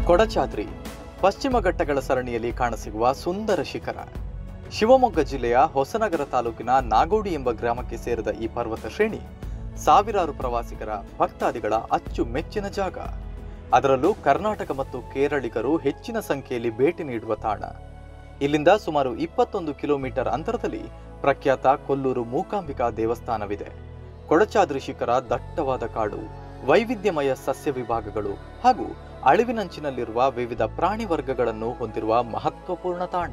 ಕೊಡಚಾದ್ರಿ ಪಶ್ಚಿಮ ಘಟ್ಟಗಳ ಸರಣಿಯಲ್ಲಿ ಕಾಣಸಿಗುವ ಸುಂದರ ಶಿಖರ. ಶಿವಮೊಗ್ಗ ಜಿಲ್ಲೆಯ ಹೊಸನಗರ ತಾಲೂಕಿನ ನಾಗೋಡಿ ಎಂಬ ಗ್ರಾಮಕ್ಕೆ ಸೇರಿದ ಈ ಪರ್ವತ ಶ್ರೇಣಿ ಸಾವಿರಾರು ಪ್ರವಾಸಿಗರ ಭಕ್ತಾದಿಗಳ ಅಚ್ಚುಮೆಚ್ಚಿನ ಜಾಗ. ಅದರಲ್ಲೂ ಕರ್ನಾಟಕ ಮತ್ತು ಕೇರಳಿಗರು ಹೆಚ್ಚಿನ ಸಂಖ್ಯೆಯಲ್ಲಿ ಭೇಟಿ ನೀಡುವ ತಾಣ. ಇಲ್ಲಿಂದ ಸುಮಾರು 21 ಕಿಲೋಮೀಟರ್ ಅಂತರದಲ್ಲಿ ಪ್ರಖ್ಯಾತ ಕೊಲ್ಲೂರು ಮೂಕಾಂಬಿಕಾ ದೇವಸ್ಥಾನವಿದೆ. ಕೊಡಚಾದ್ರಿ ಶಿಖರ ದಟ್ಟವಾದ ಕಾಡು, ವೈವಿಧ್ಯಮಯ ಸಸ್ಯ ವಿಭಾಗಗಳು ಹಾಗೂ ಅಳಿವಿನಂಚಿನಲ್ಲಿರುವ ವಿವಿಧ ಪ್ರಾಣಿ ವರ್ಗಗಳನ್ನು ಹೊಂದಿರುವ ಮಹತ್ವಪೂರ್ಣ ತಾಣ.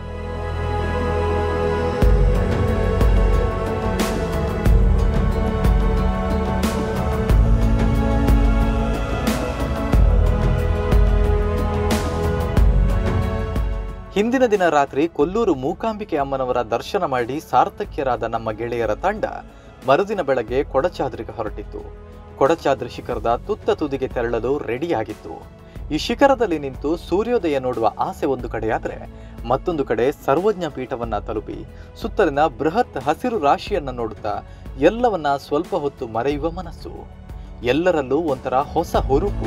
ಹಿಂದಿನ ದಿನ ರಾತ್ರಿ ಕೊಲ್ಲೂರು ಮೂಕಾಂಬಿಕೆ ಅಮ್ಮನವರ ದರ್ಶನ ಮಾಡಿ ಸಾರ್ಥಕ್ಯರಾದ ನಮ್ಮ ಗೆಳೆಯರ ತಂಡ ಮರುದಿನ ಬೆಳಗ್ಗೆ ಕೊಡಚಾದ್ರಿಗೆ ಹೊರಟಿತ್ತು. ಕೊಡಚಾದ್ರಿ ಶಿಖರದ ತುತ್ತ ತುದಿಗೆ ತೆರಳಲು ರೆಡಿಯಾಗಿತ್ತು. ಈ ಶಿಖರದಲ್ಲಿ ನಿಂತು ಸೂರ್ಯೋದಯ ನೋಡುವ ಆಸೆ ಒಂದು ಕಡೆಯಾದರೆ, ಮತ್ತೊಂದು ಕಡೆ ಸರ್ವಜ್ಞ ಪೀಠವನ್ನ ತಲುಪಿ ಸುತ್ತಲಿನ ಬೃಹತ್ ಹಸಿರು ರಾಶಿಯನ್ನ ನೋಡುತ್ತಾ ಎಲ್ಲವನ್ನ ಸ್ವಲ್ಪ ಹೊತ್ತು ಮರೆಯುವ ಮನಸ್ಸು. ಎಲ್ಲರಲ್ಲೂ ಒಂಥರ ಹೊಸ ಹುರುಪು.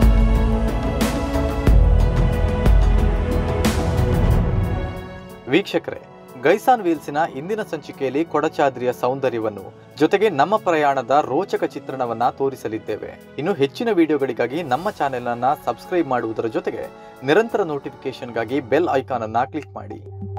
ವೀಕ್ಷಕರೇ, ಗೈಸಾನ್ ವೀಲ್ಸಿನ ಇಂದಿನ ಸಂಚಿಕೆಯಲ್ಲಿ ಕೊಡಚಾದ್ರಿಯ ಸೌಂದರ್ಯವನ್ನು ಜೊತೆಗೆ ನಮ್ಮ ಪ್ರಯಾಣದ ರೋಚಕ ಚಿತ್ರಣವನ್ನ ತೋರಿಸಲಿದ್ದೇವೆ. ಇನ್ನು ಹೆಚ್ಚಿನ ವಿಡಿಯೋಗಳಿಗಾಗಿ ನಮ್ಮ ಚಾನೆಲ್ ಅನ್ನ ಸಬ್ಸ್ಕ್ರೈಬ್ ಮಾಡುವುದರ ಜೊತೆಗೆ ನಿರಂತರ ನೋಟಿಫಿಕೇಶನ್ಗಾಗಿ ಬೆಲ್ ಐಕಾನ್ ಅನ್ನ ಕ್ಲಿಕ್ ಮಾಡಿ.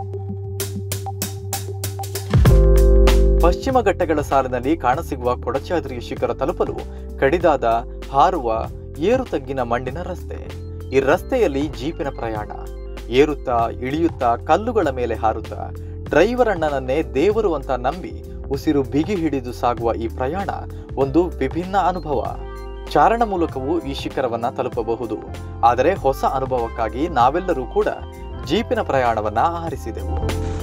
ಪಶ್ಚಿಮ ಘಟ್ಟಗಳ ಸಾಲಿನಲ್ಲಿ ಕಾಣಸಿಗುವ ಕೊಡಚಾದ್ರಿಯ ಶಿಖರ ತಲುಪಲು ಕಡಿದಾದ, ಹಾರುವ, ಏರು ತಗ್ಗಿನ ಮಣ್ಣಿನ ರಸ್ತೆ. ಈ ರಸ್ತೆಯಲ್ಲಿ ಜೀಪಿನ ಪ್ರಯಾಣ. ಏರುತ್ತಾ ಇಳಿಯುತ್ತಾ ಕಲ್ಲುಗಳ ಮೇಲೆ ಹಾರುತ್ತಾ ಡ್ರೈವರ್ ಅಣ್ಣನನ್ನೇ ದೇವರು ಅಂತ ನಂಬಿ ಉಸಿರು ಬಿಗಿ ಹಿಡಿದು ಸಾಗುವ ಈ ಪ್ರಯಾಣ ಒಂದು ವಿಭಿನ್ನ ಅನುಭವ. ಚಾರಣ ಮೂಲಕವೂ ಈ ಶಿಖರವನ್ನ ತಲುಪಬಹುದು. ಆದರೆ ಹೊಸ ಅನುಭವಕ್ಕಾಗಿ ನಾವೆಲ್ಲರೂ ಕೂಡ ಜೀಪಿನ ಪ್ರಯಾಣವನ್ನ ಆರಿಸಿದೆವು.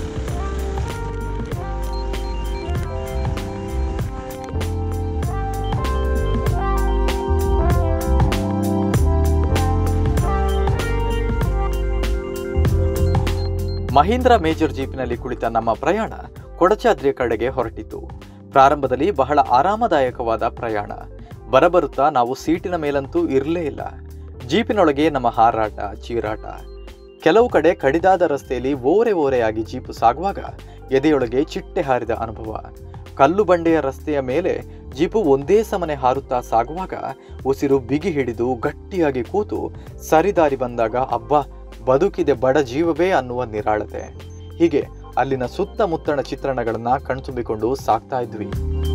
ಮಹೀಂದ್ರ ಮೇಜರ್ ಜೀಪಿನಲ್ಲಿ ಕುಳಿತ ನಮ್ಮ ಪ್ರಯಾಣ ಕೊಡಚಾದ್ರಿಯ ಕಡೆಗೆ ಹೊರಟಿತು. ಪ್ರಾರಂಭದಲ್ಲಿ ಬಹಳ ಆರಾಮದಾಯಕವಾದ ಪ್ರಯಾಣ. ಬರಬರುತ್ತಾ ನಾವು ಸೀಟಿನ ಮೇಲಂತೂ ಇರಲೇ ಇಲ್ಲ. ಜೀಪಿನೊಳಗೆ ನಮ್ಮ ಹಾರಾಟ, ಚೀರಾಟ. ಕೆಲವು ಕಡೆ ಕಡಿದಾದ ರಸ್ತೆಯಲ್ಲಿ ಓರೆಯಾಗಿ ಜೀಪು ಸಾಗುವಾಗ ಎದೆಯೊಳಗೆ ಚಿಟ್ಟೆ ಹಾರಿದ ಅನುಭವ. ಕಲ್ಲು ಬಂಡೆಯ ರಸ್ತೆಯ ಮೇಲೆ ಜೀಪು ಒಂದೇ ಸಮನೆ ಹಾರುತ್ತಾ ಸಾಗುವಾಗ ಉಸಿರು ಬಿಗಿ ಹಿಡಿದು ಗಟ್ಟಿಯಾಗಿ ಕೂತು ಸರಿದಾರಿ ಬಂದಾಗ ಅಬ್ಬಾ, ಬದುಕಿದೆ ಬಡ ಜೀವವೇ ಅನ್ನುವ ನಿರಾಳತೆ. ಹೀಗೆ ಅಲ್ಲಿನ ಸುತ್ತಮುತ್ತಣ ಚಿತ್ರಣಗಳನ್ನ ಕಣ್ತುಂಬಿಕೊಂಡು ಸಾಕ್ತಾ ಇದ್ವಿ.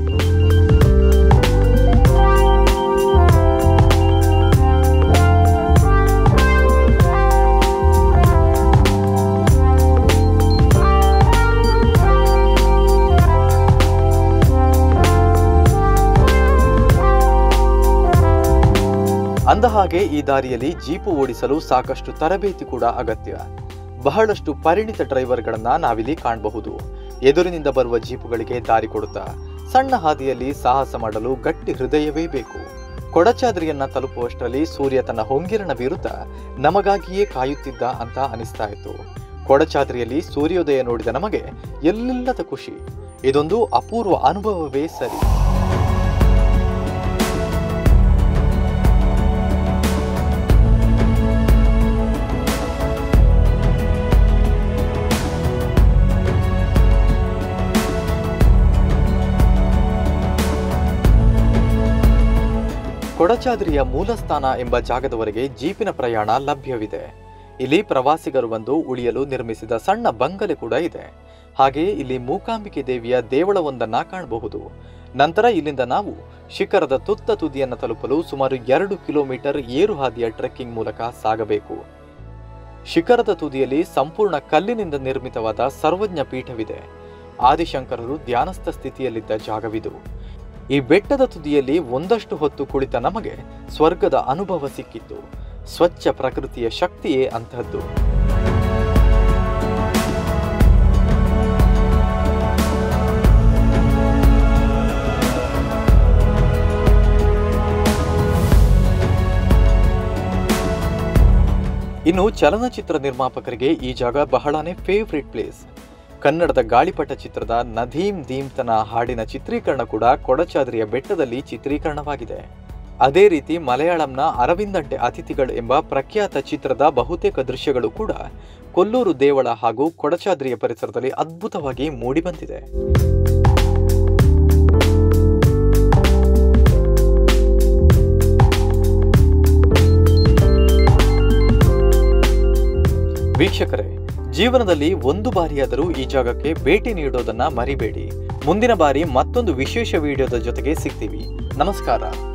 ಅಂದಹಾಗೆ ಈ ದಾರಿಯಲ್ಲಿ ಜೀಪು ಓಡಿಸಲು ಸಾಕಷ್ಟು ತರಬೇತಿ ಕೂಡ ಅಗತ್ಯ. ಬಹಳಷ್ಟು ಪರಿಣಿತ ಡ್ರೈವರ್ಗಳನ್ನ ನಾವಿಲ್ಲಿ ಕಾಣಬಹುದು. ಎದುರಿನಿಂದ ಬರುವ ಜೀಪುಗಳಿಗೆ ದಾರಿ ಕೊಡುತ್ತಾ ಸಣ್ಣ ಹಾದಿಯಲ್ಲಿ ಸಾಹಸ ಮಾಡಲು ಗಟ್ಟಿ ಹೃದಯವೇ ಬೇಕು. ಕೊಡಚಾದ್ರಿಯನ್ನ ತಲುಪುವಷ್ಟರಲ್ಲಿ ಸೂರ್ಯ ತನ್ನ ಹೊಂಗಿರಣ ವಿರುದ್ಧ ನಮಗಾಗಿಯೇ ಕಾಯುತ್ತಿದ್ದ ಅಂತ ಅನಿಸ್ತಾ ಇತ್ತು. ಕೊಡಚಾದ್ರಿಯಲ್ಲಿ ಸೂರ್ಯೋದಯ ನೋಡಿದ ನಮಗೆ ಎಲ್ಲಿಲ್ಲದ ಖುಷಿ. ಇದೊಂದು ಅಪೂರ್ವ ಅನುಭವವೇ ಸರಿ. ಕೊಡಚಾದ್ರಿಯ ಮೂಲಸ್ಥಾನ ಎಂಬ ಜಾಗದವರೆಗೆ ಜೀಪಿನ ಪ್ರಯಾಣ ಲಭ್ಯವಿದೆ. ಇಲ್ಲಿ ಪ್ರವಾಸಿಗರು ಬಂದು ಉಳಿಯಲು ನಿರ್ಮಿಸಿದ ಸಣ್ಣ ಬಂಗಲೆ ಕೂಡ ಇದೆ. ಹಾಗೆಯೇ ಇಲ್ಲಿ ಮೂಕಾಂಬಿಕೆ ದೇವಿಯ ದೇವಳವೊಂದನ್ನ ಕಾಣಬಹುದು. ನಂತರ ಇಲ್ಲಿಂದ ನಾವು ಶಿಖರದ ತುತ್ತ ತುದಿಯನ್ನು ತಲುಪಲು ಸುಮಾರು 2 ಕಿಲೋಮೀಟರ್ ಏರು ಹಾದಿಯ ಟ್ರೆಕ್ಕಿಂಗ್ ಮೂಲಕ ಸಾಗಬೇಕು. ಶಿಖರದ ತುದಿಯಲ್ಲಿ ಸಂಪೂರ್ಣ ಕಲ್ಲಿನಿಂದ ನಿರ್ಮಿತವಾದ ಸರ್ವಜ್ಞ ಪೀಠವಿದೆ. ಆದಿಶಂಕರರು ಧ್ಯಾನಸ್ಥ ಸ್ಥಿತಿಯಲ್ಲಿದ್ದ ಜಾಗವಿದು. ಈ ಬೆಟ್ಟದ ತುದಿಯಲ್ಲಿ ಒಂದಷ್ಟು ಹೊತ್ತು ಕುಳಿತ ನಮಗೆ ಸ್ವರ್ಗದ ಅನುಭವ ಸಿಕ್ಕಿತ್ತು. ಸ್ವಚ್ಛ ಪ್ರಕೃತಿಯ ಶಕ್ತಿಯೇ ಅಂತಹದ್ದು. ಇನ್ನು ಚಲನಚಿತ್ರ ನಿರ್ಮಾಪಕರಿಗೆ ಈ ಜಾಗ ಬಹಳನೇ ಫೇವರಿಟ್ ಪ್ಲೇಸ್. ಕನ್ನಡದ ಗಾಳಿಪಟ ಚಿತ್ರದ ನದೀಮ್ ದೀಮ್ತನ ಹಾಡಿನ ಚಿತ್ರೀಕರಣ ಕೂಡ ಕೊಡಚಾದ್ರಿಯ ಬೆಟ್ಟದಲ್ಲಿ ಚಿತ್ರೀಕರಣವಾಗಿದೆ. ಅದೇ ರೀತಿ ಮಲಯಾಳಂನ ಅರವಿಂದಂಟೆ ಅತಿಥಿಗಳು ಎಂಬ ಪ್ರಖ್ಯಾತ ಚಿತ್ರದ ಬಹುತೇಕ ದೃಶ್ಯಗಳು ಕೂಡ ಕೊಲ್ಲೂರು ದೇವಳ ಹಾಗೂ ಕೊಡಚಾದ್ರಿಯ ಪರಿಸರದಲ್ಲಿ ಅದ್ಭುತವಾಗಿ ಮೂಡಿಬಂದಿದೆ. ವೀಕ್ಷಕರೇ, ಜೀವನದಲ್ಲಿ ಒಂದು ಬಾರಿಯಾದರೂ ಈ ಜಾಗಕ್ಕೆ ಭೇಟಿ ನೀಡೋದನ್ನ ಮರಿಬೇಡಿ. ಮುಂದಿನ ಬಾರಿ ಮತ್ತೊಂದು ವಿಶೇಷ ವಿಡಿಯೋದ ಜೊತೆಗೆ ಸಿಗ್ತೀವಿ. ನಮಸ್ಕಾರ.